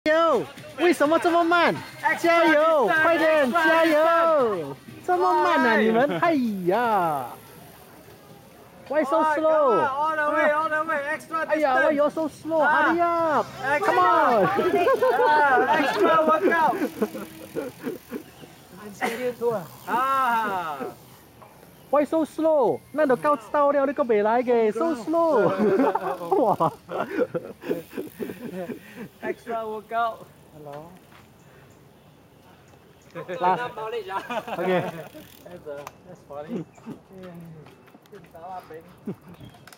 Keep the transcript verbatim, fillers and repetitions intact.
油！为什么这么慢？加油，快点，加油！这么慢啊，你们！哎呀！Why so slow? All the way, all the way, extra distance. 哎呀，Why you so slow? Hurry up! Come on! Extra workout. Unscheduled tour. 啊 Why so slow? 那就到到了，你個未來嘅，so slow！ 哇 Extra workout. Hello. Last. Knowledge. Okay. That's, uh, that's funny. Good stuff,